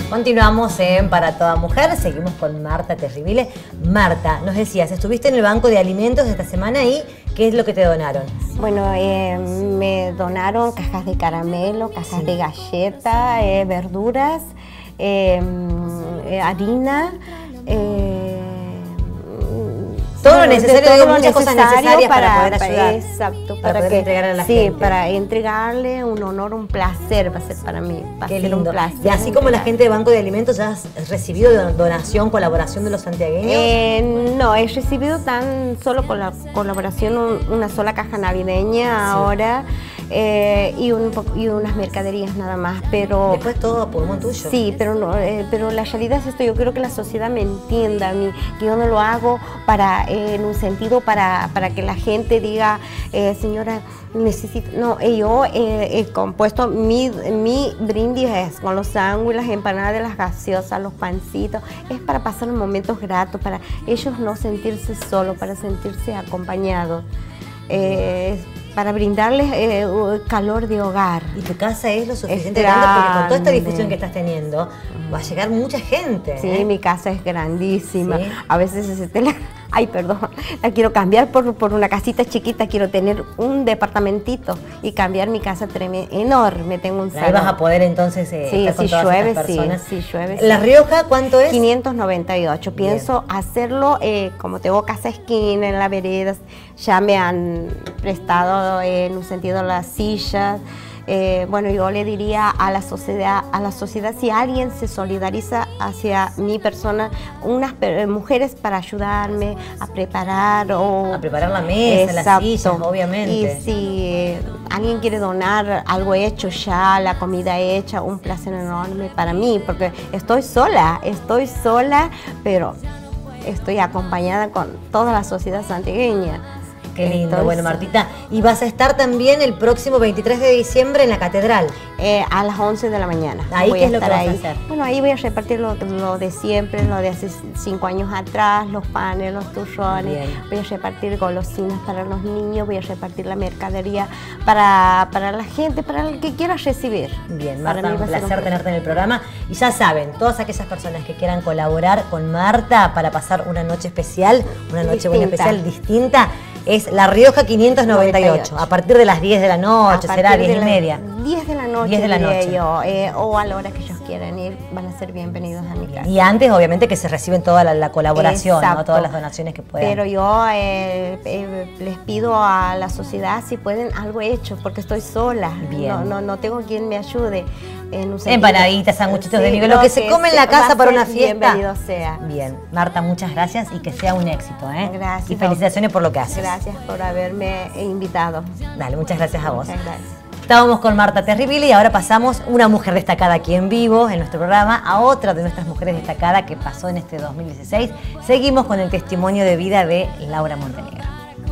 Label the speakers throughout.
Speaker 1: Continuamos en Para Toda Mujer, seguimos con Marta Terribile. Marta, nos decías, estuviste en el banco de alimentos esta semana y ¿qué es lo que te donaron?
Speaker 2: Bueno, me donaron cajas de caramelo, cajas de galleta, verduras, harina,
Speaker 1: todo lo necesario, muchas cosas necesarias para poder ayudar.
Speaker 2: Exacto,
Speaker 1: para poder entregar a la
Speaker 2: sí,
Speaker 1: gente.
Speaker 2: para entregarle un honor, un placer va a ser para mí. Va
Speaker 1: Qué
Speaker 2: a ser
Speaker 1: lindo.
Speaker 2: un placer.
Speaker 1: Y así como la gente de Banco de Alimentos, ¿ya has recibido donación, colaboración de los santiagueños?
Speaker 2: No, he recibido tan solo con la colaboración una sola caja navideña ahora y unas mercaderías nada más, pero
Speaker 1: después todo a pulmón tuyo.
Speaker 2: Sí, pero no, pero la realidad es esto. Yo creo que la sociedad me entienda a mí, que yo no lo hago en un sentido para que la gente diga, señora, necesito. No, yo he compuesto mi brindis es con los sándwiches, las empanadas, las gaseosas, los pancitos. Es para pasar momentos gratos, para ellos no sentirse solos, para sentirse acompañados. Para brindarles calor de hogar.
Speaker 1: Y tu casa es lo suficiente grande porque con toda esta difusión que estás teniendo va a llegar mucha gente.
Speaker 2: Sí, mi casa es grandísima.
Speaker 1: ¿Sí?
Speaker 2: A veces ay, perdón, la quiero cambiar por una casita chiquita. Quiero tener un departamentito y cambiar mi casa enorme. Tengo un salón.
Speaker 1: Ahí vas a poder entonces estar con todas
Speaker 2: llueve,
Speaker 1: estas personas.
Speaker 2: Sí, llueve.
Speaker 1: ¿La Rioja cuánto es?
Speaker 2: 598. Pienso hacerlo, como tengo casa esquina en la vereda, ya me han prestado en un sentido las sillas. Bueno, yo le diría a la sociedad, si alguien se solidariza hacia mi persona, unas mujeres para ayudarme a preparar
Speaker 1: la mesa, las sillas, obviamente.
Speaker 2: Y si alguien quiere donar algo hecho ya, la comida hecha, un placer enorme para mí, porque estoy sola, pero estoy acompañada con toda la sociedad santiagueña.
Speaker 1: Qué lindo. Entonces, bueno, Martita, y vas a estar también el próximo 23 de diciembre en la Catedral.
Speaker 2: A las 11 de la mañana.
Speaker 1: ¿Ahí qué es lo que vas a hacer?
Speaker 2: Bueno, ahí voy a repartir lo de siempre, lo de hace 5 años atrás, los panes, los turrones. Bien. Voy a repartir golosinas para los niños, voy a repartir la mercadería para la gente, para el que quiera recibir.
Speaker 1: Bien, Marta, un placer tenerte en el programa. Y ya saben, todas aquellas personas que quieran colaborar con Marta para pasar una noche especial, una noche buena especial distinta, es La Rioja 598, a partir de las 10 de la noche, será 10 y media.
Speaker 2: 10 de la noche,
Speaker 1: 10 de la noche.
Speaker 2: O a la hora que ellos quieran ir, van a ser bienvenidos a mi casa.
Speaker 1: Y antes, obviamente, que se reciben toda la colaboración, ¿no? Todas las donaciones que puedan.
Speaker 2: Pero yo les pido a la sociedad si pueden algo hecho, porque estoy sola.
Speaker 1: Bien.
Speaker 2: No tengo quien me ayude.
Speaker 1: Empanaditas, sanguchitos de nivel, lo que se come en la casa para una fiesta.
Speaker 2: Bienvenido sea.
Speaker 1: Bien, Marta, muchas gracias y que sea un éxito, ¿eh?
Speaker 2: Gracias.
Speaker 1: Y felicitaciones por lo que haces.
Speaker 2: Gracias por haberme invitado.
Speaker 1: Dale, muchas gracias a vos.
Speaker 2: Muchas gracias.
Speaker 1: Estábamos con Marta Terribile y ahora pasamos una mujer destacada aquí en vivo en nuestro programa a otra de nuestras mujeres destacadas que pasó en este 2016. Seguimos con el testimonio de vida de Laura Montenegro.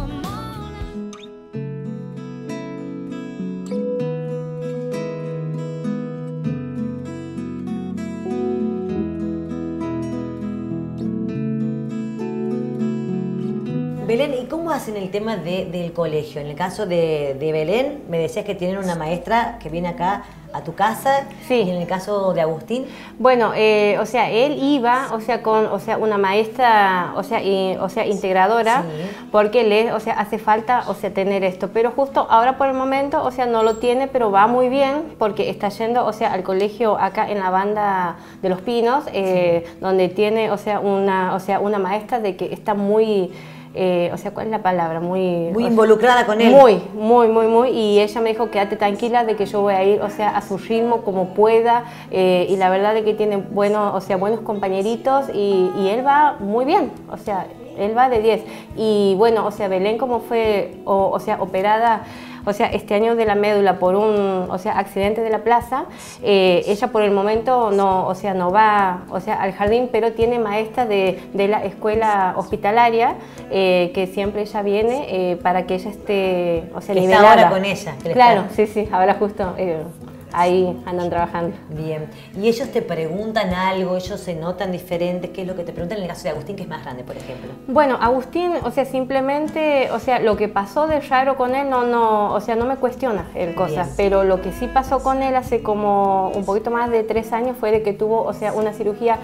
Speaker 1: Belén, ¿y cómo hacen el tema del colegio? En el caso de Belén, me decías que tienen una maestra que viene acá a tu casa.
Speaker 3: Sí.
Speaker 1: ¿Y en el caso de Agustín?
Speaker 3: Bueno, él iba, con una maestra, integradora, sí, porque hace falta, tener esto. Pero justo ahora por el momento, no lo tiene, pero va muy bien porque está yendo, al colegio acá en la banda de Los Pinos, sí, donde tiene, una maestra de que está muy... ¿cuál es la palabra? Muy
Speaker 1: involucrada con él.
Speaker 3: Muy. Y ella me dijo, quédate tranquila de que yo voy a ir, a su ritmo, como pueda. Y la verdad de que tiene buenos compañeritos y él va muy bien. Él va de 10. Y bueno, Belén como fue, operada, este año de la médula por un accidente de la plaza, ella por el momento no va al jardín, pero tiene maestra de la escuela hospitalaria, que siempre ella viene para que ella esté
Speaker 1: que
Speaker 3: nivelada.
Speaker 1: está ahora con ella.
Speaker 3: Claro, sí, ahora justo ahí andan trabajando.
Speaker 1: Bien. ¿Y ellos te preguntan algo? ¿Ellos se notan diferentes? ¿Qué es lo que te preguntan en el caso de Agustín, que es más grande, por ejemplo?
Speaker 3: Bueno, Agustín, o sea, simplemente, o sea, lo que pasó de raro con él, o sea, no me cuestiona el cosas,
Speaker 1: Bien.
Speaker 3: pero lo que sí pasó con él hace como un poquito más de 3 años fue de que tuvo, o sea, una cirugía,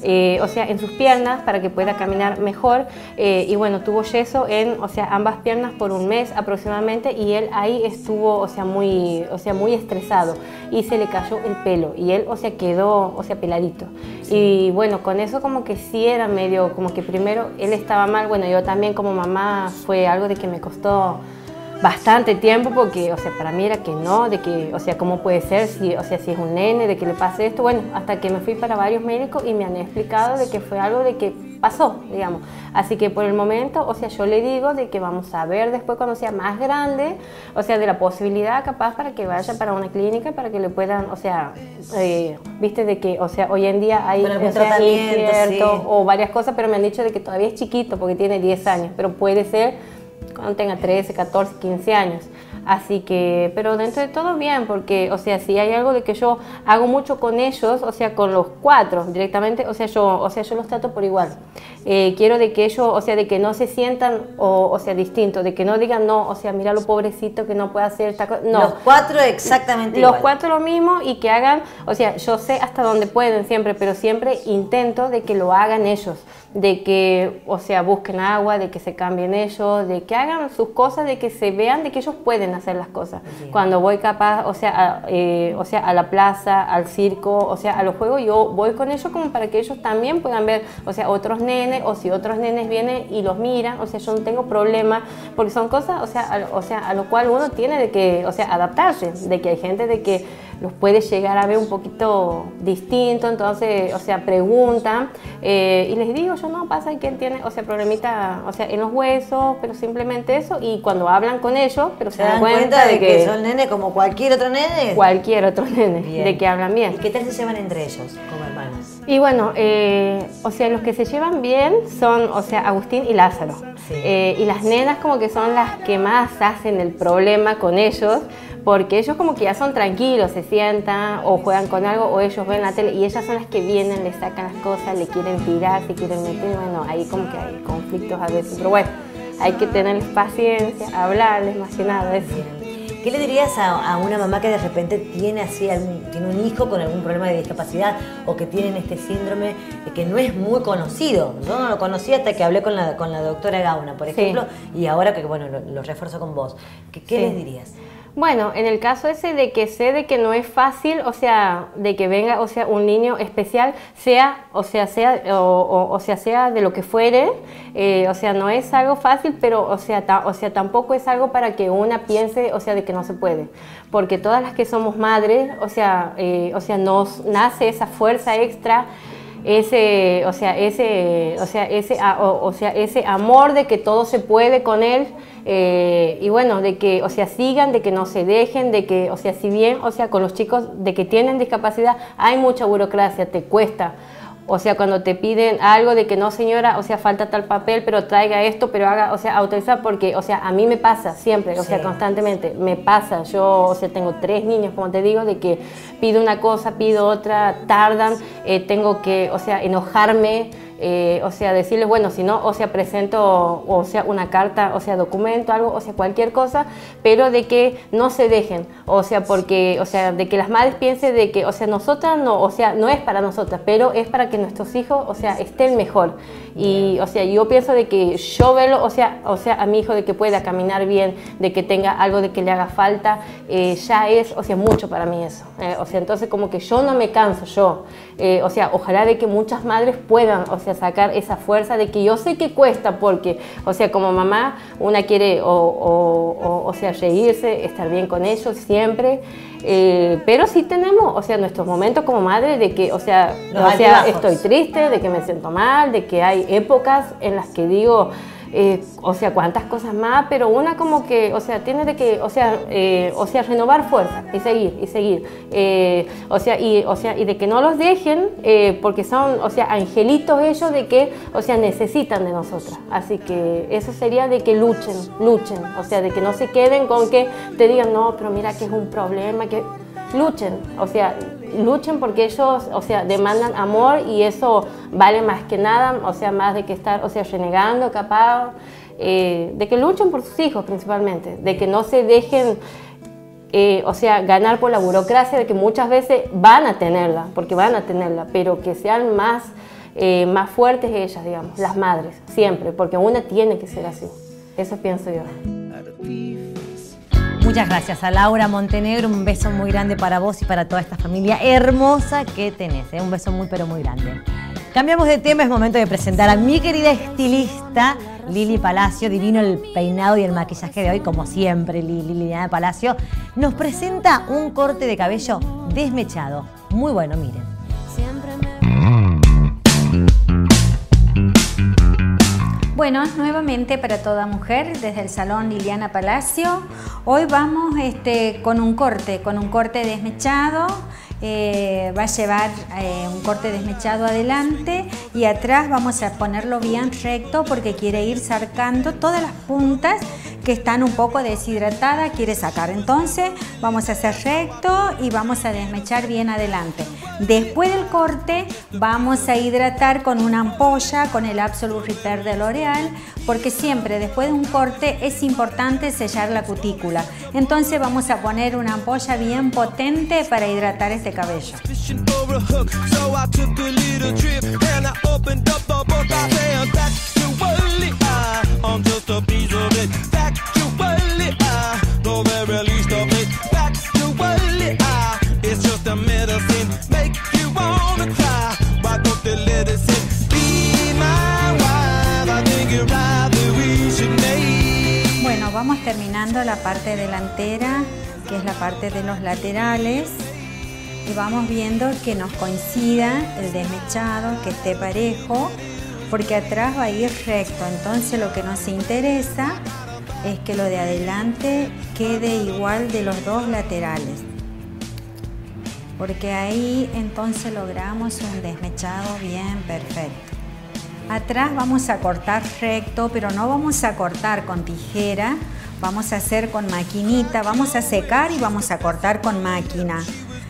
Speaker 3: o sea, en sus piernas para que pueda caminar mejor, y bueno, tuvo yeso en, o sea, ambas piernas por un mes aproximadamente, y él ahí estuvo, o sea, muy estresado, y se le cayó el pelo, y él, o sea, quedó, o sea, peladito. Sí. Y bueno, con eso como que sí era medio, como que primero él estaba mal, bueno, yo también como mamá fue algo de que me costó bastante tiempo, porque, o sea, para mí era que no, de que, o sea, ¿cómo puede ser? Si, o sea, si es un nene, de que le pase esto, bueno, hasta que me fui para varios médicos y me han explicado de que fue algo de que pasó, digamos. Así que por el momento, o sea, yo le digo de que vamos a ver después cuando sea más grande, o sea, de la posibilidad capaz para que vaya para una clínica, para que le puedan, o sea, viste de que, o sea, hoy en día hay, o sea, incierto, sí, o varias cosas, pero me han dicho de que todavía es chiquito porque tiene 10 años, pero puede ser cuando tenga 13, 14, 15 años. Así que, pero dentro de todo bien, porque, o sea, si hay algo de que yo hago mucho con ellos, o sea, con los 4 directamente, o sea, yo los trato por igual. Quiero de que ellos, o sea, de que no se sientan, o sea, distintos, de que no digan, no, o sea, mira lo pobrecito que no puede hacer esta cosa. No.
Speaker 1: Los 4 exactamente
Speaker 3: los
Speaker 1: igual.
Speaker 3: 4 lo mismo, y que hagan, o sea, yo sé hasta dónde pueden siempre, pero siempre intento de que lo hagan ellos, de que, o sea, busquen agua, de que se cambien ellos, de que hagan sus cosas, de que se vean de que ellos pueden hacer las cosas. Sí. Cuando voy capaz, o sea, a la plaza, al circo, o sea, a los juegos, yo voy con ellos como para que ellos también puedan ver, o sea, otros nenes, o si otros nenes vienen y los miran, o sea, yo no tengo problema, porque son cosas, o sea, a lo cual uno tiene de que, o sea, adaptarse, de que hay gente de que los puede llegar a ver un poquito distinto, entonces, o sea, preguntan, y les digo, yo no, pasa que él tiene, o sea, problemita, o sea, en los huesos, pero simplemente eso, y cuando hablan con ellos, pero se dan cuenta
Speaker 1: de que son nene como cualquier otro nene.
Speaker 3: Cualquier otro nene, bien, de que hablan bien.
Speaker 1: ¿Y qué tal se llevan entre ellos como hermanos?
Speaker 3: Y bueno, o sea, los que se llevan bien son, o sea, Agustín y Lázaro. Sí. Y las nenas como que son las que más hacen el problema con ellos, porque ellos como que ya son tranquilos, se sientan o juegan con algo, o ellos ven la tele, y ellas son las que vienen, le sacan las cosas, le quieren tirar, se quieren meter, bueno, ahí como que hay conflictos a veces, pero bueno, hay que tenerles paciencia, hablarles más que nada eso.
Speaker 1: ¿Qué le dirías a una mamá que de repente tiene tiene un hijo con algún problema de discapacidad, o que tienen este síndrome que no es muy conocido? Yo no lo conocía hasta que hablé con la doctora Gauna, por ejemplo, sí, y ahora que, bueno, lo refuerzo con vos. ¿Qué sí les dirías?
Speaker 3: Bueno, en el caso ese de que sé de que no es fácil, o sea, de que venga, o sea, un niño especial, sea de lo que fuere, o sea, no es algo fácil, pero, o sea, tampoco es algo para que una piense, o sea, de que no se puede, porque todas las que somos madres, o sea, nos nace esa fuerza extra, ese amor de que todo se puede con él, y bueno, de que, o sea, sigan, de que no se dejen, de que, o sea, si bien, o sea, con los chicos de que tienen discapacidad hay mucha burocracia, te cuesta. O sea, cuando te piden algo de que no, señora, o sea, falta tal papel, pero traiga esto, pero haga, o sea, autorizar, porque, o sea, a mí me pasa siempre, o sea, constantemente, me pasa. Yo, o sea, tengo 3 niños, como te digo, de que pido una cosa, pido otra, tardan, tengo que, o sea, enojarme, o sea, decirles, bueno, si no, o sea, presento, o sea, una carta, o sea, documento, algo, o sea, cualquier cosa, pero de que no se dejen, o sea, porque, o sea, de que las madres piensen de que, o sea, nosotras no, o sea, no es para nosotras, pero es para que nuestros hijos, o sea, estén mejor. Y, o sea, yo pienso de que yo verlo, o sea, a mi hijo de que pueda caminar bien, de que tenga algo de que le haga falta, ya es, o sea, mucho para mí eso. O sea, entonces como que yo no me canso, o sea, ojalá de que muchas madres puedan, o sea, sacar esa fuerza de que yo sé que cuesta, porque, o sea, como mamá, una quiere, o sea, reírse, estar bien con ellos siempre, pero sí tenemos, o sea, nuestros momentos como madre de que, o sea, estoy triste, de que me siento mal, de que hay épocas en las que digo, o sea, cuántas cosas más, pero una como que, o sea, tiene de que, o sea, renovar fuerza y seguir, o sea, y de que no los dejen, porque son, o sea, angelitos ellos de que, o sea, necesitan de nosotras. Así que eso sería de que luchen, o sea, de que no se queden con que te digan, no, pero mira que es un problema, que luchen, o sea, luchen porque ellos, o sea, demandan amor y eso vale más que nada, o sea, más de que estar, o sea, renegando, capaz, de que luchen por sus hijos principalmente, de que no se dejen, o sea, ganar por la burocracia, de que muchas veces van a tenerla, porque van a tenerla, pero que sean más fuertes ellas, digamos, las madres, siempre, porque una tiene que ser así, eso pienso yo.
Speaker 1: Muchas gracias a Laura Montenegro, un beso muy grande para vos y para toda esta familia hermosa que tenés, un beso muy pero muy grande. Cambiamos de tema, es momento de presentar a mi querida estilista Lili Palacio. Divino el peinado y el maquillaje de hoy, como siempre. Liliana Palacio nos presenta un corte de cabello desmechado, muy bueno, miren.
Speaker 4: Bueno, nuevamente para toda mujer, desde el salón Liliana Palacio. Hoy vamos con un corte desmechado. Va a llevar un corte desmechado adelante y atrás vamos a ponerlo bien recto porque quiere ir sacando todas las puntas que están un poco deshidratadas, quiere sacar. Entonces vamos a hacer recto y vamos a desmechar bien adelante. Después del corte vamos a hidratar con una ampolla, con el Absolute Repair de L'Oreal, porque siempre después de un corte es importante sellar la cutícula. Entonces vamos a poner una ampolla bien potente para hidratar este cabello. Bueno, vamos terminando la parte delantera, que es la parte de los laterales, y vamos viendo que nos coincida el desmechado, que esté parejo, porque atrás va a ir recto. Entonces lo que nos interesa es que lo de adelante quede igual de los dos laterales, porque ahí entonces logramos un desmechado bien perfecto. Atrás vamos a cortar recto, pero no vamos a cortar con tijera, vamos a hacer con maquinita, vamos a secar y vamos a cortar con máquina.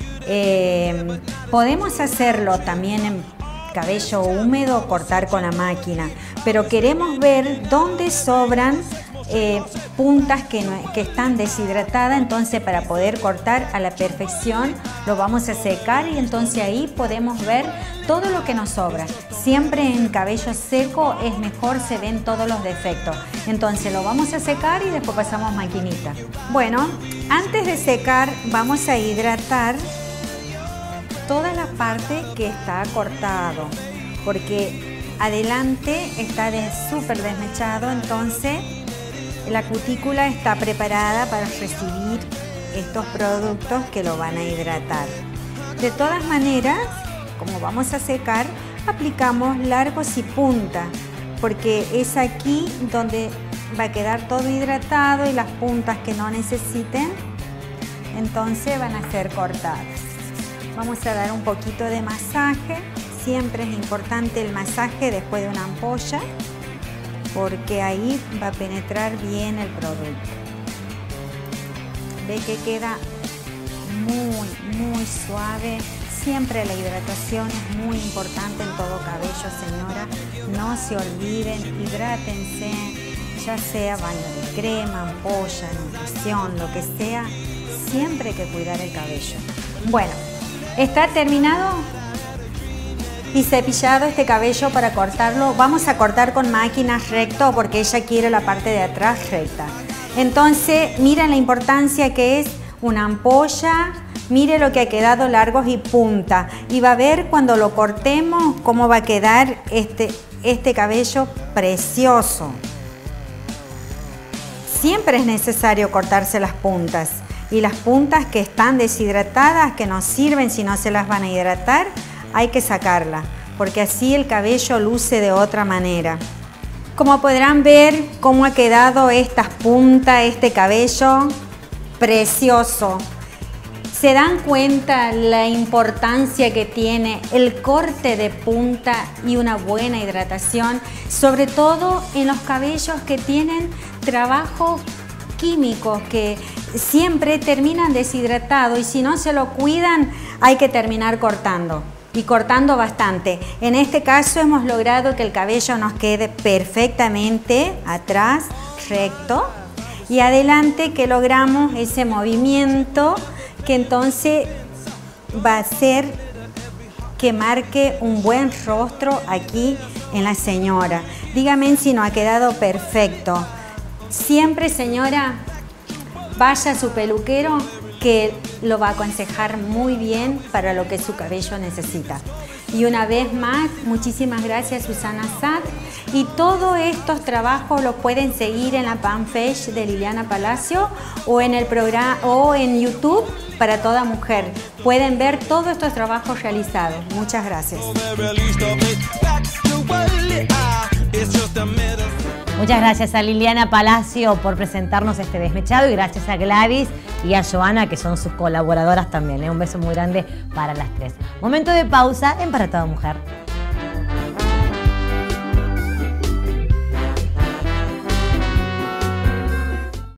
Speaker 4: Podemos hacerlo también en cabello húmedo, cortar con la máquina, pero queremos ver dónde sobran puntas que están deshidratadas. Entonces para poder cortar a la perfección lo vamos a secar y entonces ahí podemos ver todo lo que nos sobra. Siempre en cabello seco es mejor, se ven todos los defectos. Entonces lo vamos a secar y después pasamos maquinita. Bueno, antes de secar vamos a hidratar toda la parte que está cortado, porque adelante está súper desmechado, entonces la cutícula está preparada para recibir estos productos que lo van a hidratar. De todas maneras, como vamos a secar, aplicamos largos y punta, porque es aquí donde va a quedar todo hidratado y las puntas que no necesiten, entonces van a ser cortadas. Vamos a dar un poquito de masaje. Siempre es importante el masaje después de una ampolla, porque ahí va a penetrar bien el producto. Ve que queda muy suave. Siempre la hidratación es muy importante en todo cabello, señora. No se olviden, hidrátense, ya sea baño de crema, ampolla, nutrición, lo que sea. Siempre hay que cuidar el cabello. Bueno, está terminado y cepillado este cabello. Para cortarlo vamos a cortar con máquina recto porque ella quiere la parte de atrás recta. Entonces miren la importancia que es una ampolla, mire lo que ha quedado largos y punta, y va a ver cuando lo cortemos cómo va a quedar este cabello precioso. Siempre es necesario cortarse las puntas, y las puntas que están deshidratadas, que no sirven si no se las van a hidratar, hay que sacarla, porque así el cabello luce de otra manera. Como podrán ver cómo ha quedado estas puntas, este cabello precioso. ¿Se dan cuenta la importancia que tiene el corte de punta y una buena hidratación? Sobre todo en los cabellos que tienen trabajo químicos que siempre terminan deshidratados y si no se lo cuidan hay que terminar cortando. Y cortando bastante. En este caso hemos logrado que el cabello nos quede perfectamente atrás, recto, y adelante que logramos ese movimiento que entonces va a hacer que marque un buen rostro aquí en la señora. Dígame si no ha quedado perfecto. Siempre, señora, vaya a su peluquero que lo va a aconsejar muy bien para lo que su cabello necesita. Y una vez más, muchísimas gracias Susana Sad. Y todos estos trabajos los pueden seguir en la fanpage de Liliana Palacio o en el programa o en YouTube para toda mujer. Pueden ver todos estos trabajos realizados. Muchas gracias.
Speaker 1: Muchas gracias a Liliana Palacio por presentarnos este desmechado y gracias a Gladys y a Joana, que son sus colaboradoras también. Un beso muy grande para las tres. Momento de pausa en Para Toda Mujer.